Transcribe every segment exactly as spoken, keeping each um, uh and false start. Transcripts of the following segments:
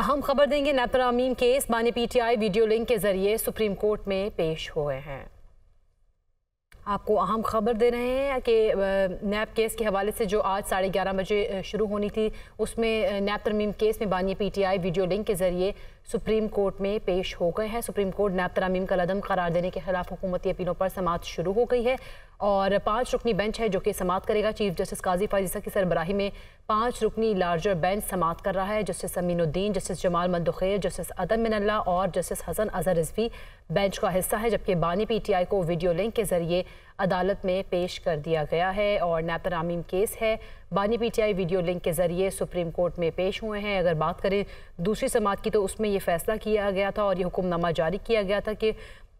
अहम खबर देंगे। नैब तरामीम केस बानी P T I video link के जरिए सुप्रीम कोर्ट में पेश हुए हैं। आपको अहम खबर दे रहे हैं कि नैब केस के हवाले से जो आज साढ़े ग्यारह बजे शुरू होनी थी, उसमें नैब तरमीम केस में बानी P T I video link के जरिए सुप्रीम कोर्ट में पेश हो गए हैं। सुप्रीम कोर्ट नैब तरामीम का लदम करार देने के खिलाफ हुकूमती अपीलों पर समाअत शुरू हो गई है और पाँच रुकनी बेंच है जो कि समाअत करेगा। चीफ जस्टिस काजी फायज ईसा की सरबराही में पाँच रुकनी लार्जर बेंच समाअत कर रहा है। Justice Aminuddin, justice Jamal Mandokhail, justice Athar Minallah और जस्टिस हसन अजहर रिजवी बेंच का हिस्सा है, जबकि बानी पी टी आई को वीडियो लिंक के जरिए अदालत में पेश कर दिया गया है और नैब तरामीम केस है। बानी P T I video link के जरिए सुप्रीम कोर्ट में पेश हुए हैं। अगर बात करें दूसरी समाअत की तो उसमें ये फैसला किया गया था और ये हुक्मनामा जारी किया गया था कि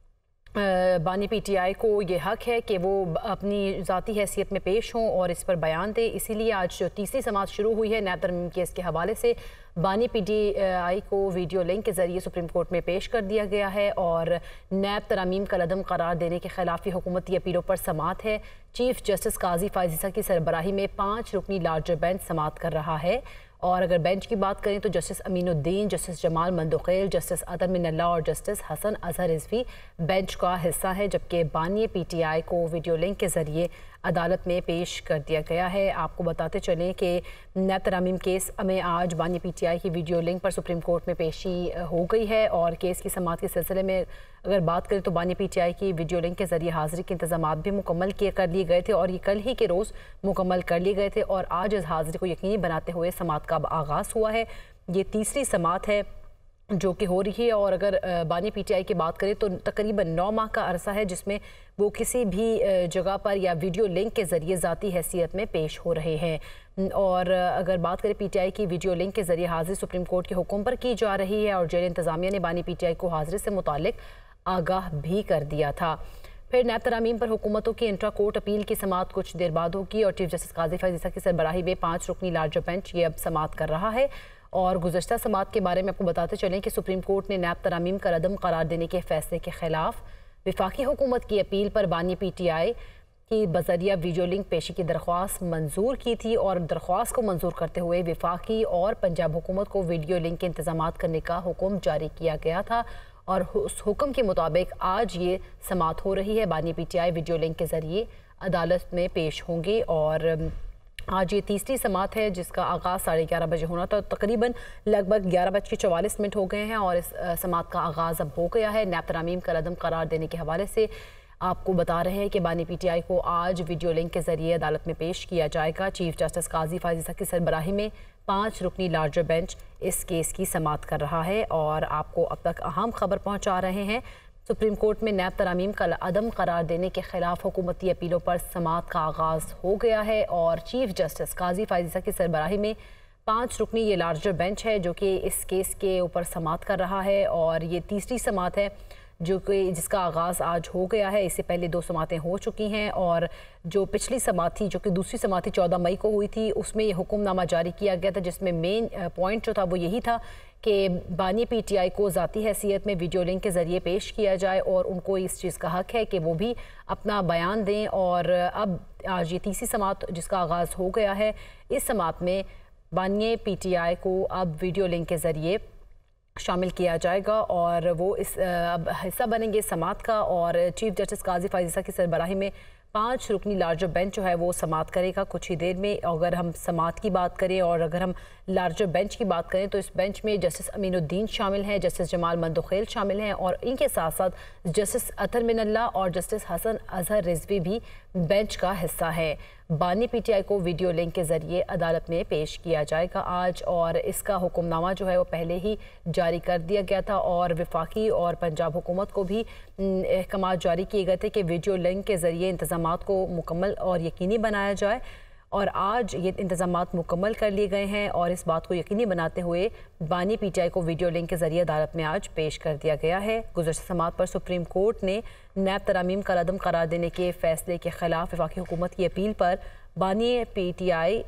बानी पी टी आई को ये हक है कि वो अपनी ज़ाती हैसियत में पेश हों और इस पर बयान दें। इसीलिए आज जो तीसरी समाअत शुरू हुई है नैब तरमीम केस के हवाले से, बानी पी टी आई को वीडियो लिंक के ज़रिए सुप्रीम कोर्ट में पेश कर दिया गया है और नैब तरामीम का लदम करार देने के खिलाफ हुकूमती अपीलों पर समाअत है। चीफ जस्टिस काजी फायज ईसा की सरबराही में पाँच रुकनी लार्जर बेंच समाअत कर रहा है और अगर बेंच की बात करें तो justice Aminuddin, justice Jamal Mandokhail, justice Athar Minallah और जस्टिस हसन अजहर रिजवी बेंच का हिस्सा है, जबकि बानी पी टी आई को वीडियो लिंक के ज़रिए अदालत में पेश कर दिया गया है। आपको बताते चलें कि नैब तरामीम केस में आज बानी पी टी आई की वीडियो लिंक पर सुप्रीम कोर्ट में पेशी हो गई है और केस की समाअत के सिलसिले में अगर बात करें तो बानी पी टी आई की वीडियो लिंक के ज़रिए हाज़िरी के इंतजाम भी मुकम्मल किए कर लिए गए थे और ये कल ही के रोज़ मुकम्मल कर लिए गए थे और आज इस हाज़िरी को यकीनी बनाते हुए समाअत का आगाज़ हुआ है। ये तीसरी समाअत है जो कि हो रही है और अगर बानी पी टी आई की बात करें तो तकरीबन नौ माह का अरसा है जिसमें वो किसी भी जगह पर या वीडियो लिंक के ज़रिए ज़ाती हैसियत में पेश हो रहे हैं। और अगर बात करें पी टी आई की वीडियो लिंक के ज़रिए हाज़िरी सुप्रीम कोर्ट के हुक्म पर की जा रही है और जेल इंतज़ामिया ने बानी पी टी आई को हाज़िरी से मुतालिक आगाह भी कर दिया था। फिर नैब तरामीम पर हुकूमतों की इंट्रा कोर्ट अपील की समाअत कुछ देर बाद होगी और चीफ जस्टिस काजी फायज ईसा की सरबराही में पाँच रुकनी लार्जर बेंच ये अब समाअत कर रहा है। और गुज़श्ता समाअत के बारे में आपको बताते चलें कि सुप्रीम कोर्ट ने नैब तरामीम का रदम करार देने के फैसले के खिलाफ वफाकी हुकूमत की अपील पर बानी पी टी आई की बज़रिया वीडियो लिंक पेशी की दरख्वास्त मंजूर की थी और दरख्वास्त को मंजूर करते हुए वफाकी और पंजाब हुकूमत को वीडियो लिंक के इंतजाम करने का हुक्म जारी किया गया था और उस हुक्म के मुताबिक आज ये समाअत हो रही है। बानी P T I video link के ज़रिए अदालत में पेश होंगे और आज ये तीसरी समाअत है जिसका आगाज़ साढ़े ग्यारह बजे होना था। तकरीबन लगभग ग्यारह बज के चवालीस मिनट हो गए हैं और इस समाअत का आगाज़ अब हो गया है। नैब तरामीम का रदम करार देने के हवाले से आपको बता रहे हैं कि बानी पी टी आई को आज वीडियो लिंक के ज़रिए अदालत में पेश किया जाएगा। चीफ जस्टिस काजी फायज ईसा की सरबराही में पाँच रुकनी लार्जर बेंच इस केस की समाअत कर रहा है और आपको अब तक अहम खबर पहुँचा रहे हैं। सुप्रीम कोर्ट में नैब तरामीम का अदम करार देने के खिलाफ हुकूमती अपीलों पर समाअत का आगाज़ हो गया है और चीफ जस्टिस काजी फायज ईसा की सरबराही में पाँच रुकनी ये लार्जर बेंच है जो कि इस केस के ऊपर समाअत कर रहा है और ये तीसरी समाअत है जो कि जिसका आगाज़ आज हो गया है। इससे पहले दो समाअतें हो चुकी हैं और जो पिछली समाअत थी जो कि दूसरी समाअत चौदह मई को हुई थी उसमें ये हुक्मनामा जारी किया गया था जिसमें मेन पॉइंट जो था वो यही था कि बानी पी टी आई को ज़ाती हैसियत में वीडियो लिंक के ज़रिए पेश किया जाए और उनको इस चीज़ का हक है कि वो भी अपना बयान दें। और अब आज ये तीसरी समाअत जिसका आगाज़ हो गया है, इस समाअत में बानी पी टी आई को अब वीडियो लिंक के ज़रिए शामिल किया जाएगा और वो इस अब हिस्सा बनेंगे समाअत का और चीफ जस्टिस काजी फायज ईसा की सरबराही में पाँच रुकनी लार्जर बेंच जो है वो समाअत करेगा कुछ ही देर में। अगर हम समाअत की बात करें और अगर हम लार्जर बेंच की बात करें तो इस बेंच में जस्टिस अमीनुद्दीन शामिल हैं, जस्टिस जमाल मंदुखेर शामिल हैं और इनके साथ साथ जस्टिस अतर मिनल्ला और जस्टिस हसन अजहर रिजवी भी बेंच का हिस्सा है। बानी पी टी आई को वीडियो लिंक के ज़रिए अदालत में पेश किया जाएगा आज और इसका हुक्मनामा जो है वो पहले ही जारी कर दिया गया था और वफाकी और पंजाब हुकूमत को भी अहकामात जारी किए गए थे कि वीडियो लिंक के ज़रिए इंतजामात को मुकम्मल और यकीनी बनाया जाए और आज ये इंतजामात मुकम्मल कर लिए गए हैं और इस बात को यकीनी बनाते हुए बानी पी टी आई को वीडियो लिंक के ज़रिए अदालत में आज पेश कर दिया गया है। गुज़श्ता समाअत पर सुप्रीम कोर्ट ने नैब तरामीम का रदम करार देने के फैसले के खिलाफ वफाकी हुकूमत की अपील पर बानी पी टी आई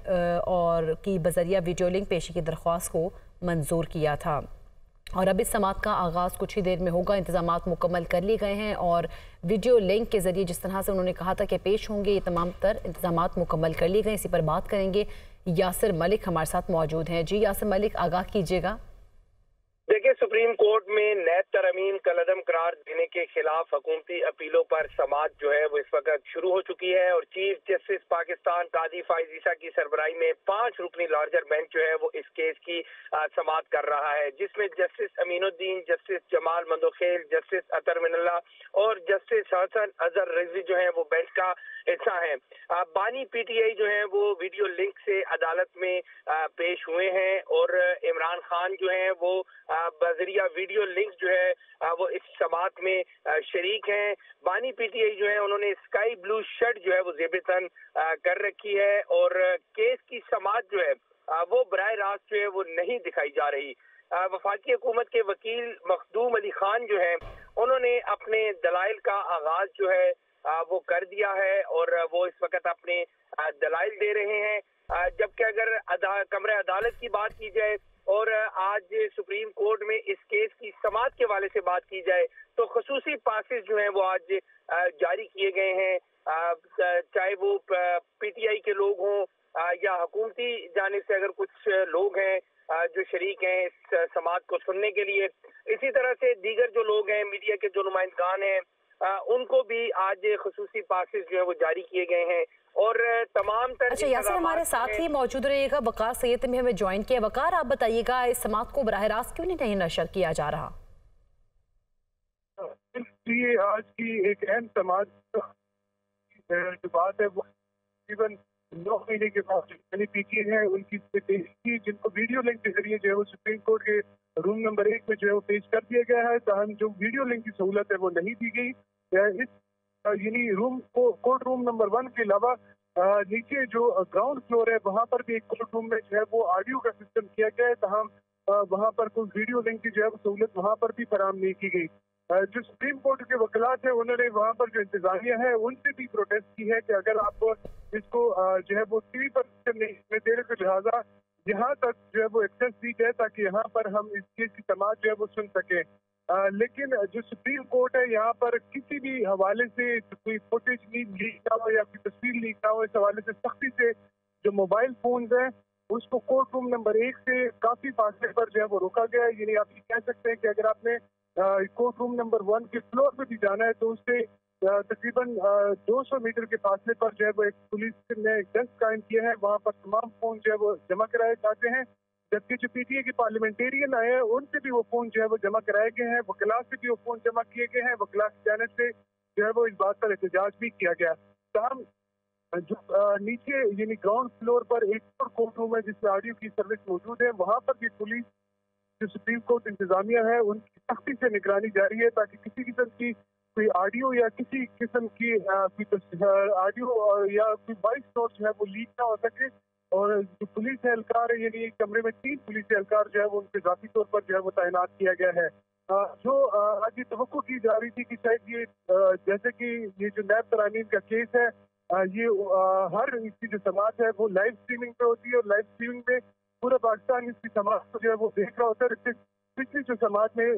और की बज़रिया वीडियो लिंक पेशी की दरख्वास्त को मंजूर किया था और अब इस समाअत का आगाज़ कुछ ही देर में होगा। इंतजामात मुकम्मल कर लिए गए हैं और वीडियो लिंक के ज़रिए जिस तरह से उन्होंने कहा था कि पेश होंगे, ये तमाम तर इंतजामात मुकम्मल कर लिए गए। इसी पर बात करेंगे यासिर मलिक हमारे साथ मौजूद हैं। जी यासिर मलिक, आगाह कीजिएगा। सुप्रीम कोर्ट में नैब तरमीम कलअदम करार देने के खिलाफ हुकूमती अपीलों पर समाअत जो है वो इस वक्त शुरू हो चुकी है और चीफ जस्टिस पाकिस्तान काजी फाइज ईसा की सरबराही में पांच रुकनी लार्जर बेंच जो है वो इस केस की समाअत कर रहा है, जिसमें justice Aminuddin, justice Jamal Mandokhail, justice Athar Minallah और जस्टिस हसन अजहर रिजवी जो है वो बेंच का हिस्सा है। बानी पीटीआई जो है वो वीडियो लिंक से अदालत में पेश हुए हैं और इमरान खान जो है वो बजरिया वीडियो लिंक जो है वो इस समाअत में शरीक हैं। बानी पीटीआई जो है उन्होंने स्काई ब्लू शर्ट जो है वो ज़ेबतन कर रखी है और केस की समाअत जो है वो बराह रास्त जो है वो नहीं दिखाई जा रही। वफाकी हुकूमत के वकील मखदूम अली खान जो है उन्होंने अपने दलाइल का आगाज जो है वो कर दिया है और वो इस वक्त अपने दलाइल दे रहे हैं, जबकि अगर अदा, कमरे अदालत की बात की जाए और आज सुप्रीम कोर्ट में इस केस की समाअत के वाले से बात की जाए तो खसूसी पासेस जो हैं वो आज जारी किए गए हैं, चाहे वो पीटीआई के लोग हों या हुकूमती जानिब से अगर कुछ लोग हैं जो शरीक हैं इस समाअत को सुनने के लिए। इसी तरह से दीगर जो लोग हैं, मीडिया के जो नुमाइंदगान हैं, उनको भी आज खसूसी पासेस जो है वो जारी किए गए हैं और तमाम तरह। अच्छा यासिर, हमारे साथ ही मौजूद रहिएगा। वकार सैयद ने हमें ज्वाइन किया। वकार, आप बताइएगा इस समाअत को बराह रास्त क्यों नहीं नशर किया जा रहा? ये आज की एक अहम समाअत जो बात है वो तकरीबन नौ महीने के बाद जो पीटी है उनकी पेश की, जिनको वीडियो लिंक के जरिए जो है वो सुप्रीम कोर्ट के रूम नंबर एक में जो है वो पेश कर दिया गया है। ताहम जो वीडियो लिंक की सहूलत है वो नहीं दी गई। इस यानी रूम को कोर्ट रूम नंबर वन के अलावा नीचे जो ग्राउंड फ्लोर है वहाँ पर भी एक कोर्ट रूम में जो है वो ऑडियो का सिस्टम किया गया है, ताहम वहाँ पर कोई वीडियो लिंक की जो है वो सहूलत वहाँ पर भी फराहम नहीं की गई। जो सुप्रीम कोर्ट के वकलात है उन्होंने वहाँ पर जो इंतजामिया है उनसे भी प्रोटेस्ट की है कि अगर आप इसको जो है वो टीवी पर नहीं दे रहे तो लिहाजा यहाँ तक जो है वो एक्सेस दी जाए ताकि यहाँ पर हम इस केस की समाअत जो है वो सुन सकें। आ, लेकिन जो सुप्रीम कोर्ट है यहाँ पर किसी भी हवाले से कोई फुटेज लीक ना हो या कोई तस्वीर लीक ना हो, इस हवाले से सख्ती से जो मोबाइल फोन्स हैं उसको कोर्ट रूम नंबर एक से काफी फासले पर जो है वो रोका गया है। यानी आप ये कह सकते हैं कि अगर आपने कोर्ट रूम नंबर वन के फ्लोर पे भी जाना है तो उससे तकरीबन दो सौ मीटर के फासले पर जो है वो एक पुलिस ने एक डेस्क कायम किया है, वहाँ पर तमाम फोन जो है वो जमा कराए जाते हैं। जबकि जो पीटीए के पार्लियामेंटेरियन आए हैं उनसे भी वो फोन जो है वो जमा कराए गए हैं, वकला से भी वो फोन जमा किए गए हैं, वकला की जानिब से जो है वो इस बात पर एहतजाज भी किया गया। तमाम जो नीचे यानी ग्राउंड फ्लोर पर एक और कोर्ट रूम है जिसमें ऑडियो की सर्विस मौजूद है, वहाँ पर भी पुलिस जो सुप्रीम कोर्ट इंतजामिया है उनकी सख्ती से निगरानी जारी है ताकि किसी किस्म की कोई ऑडियो या किसी किस्म की ऑडियो या कोई वॉइस नोट जो है वो लीक ना हो सके। और जो पुलिस एहलकार है यानी कमरे में तीन पुलिस एहलकार जो है वो उनके जाती तौर पर जो है वो तैनात किया गया है। जो आज ये तवक्को की जा रही थी कि शायद ये जैसे कि ये जो नैब तरामीम का केस है ये हर इसकी जो समाअत है वो लाइव स्ट्रीमिंग पे होती है और लाइव स्ट्रीमिंग में पूरा पाकिस्तान इसकी समाअत को जो है वो देख रहा होता है। पिछली जो समाअत में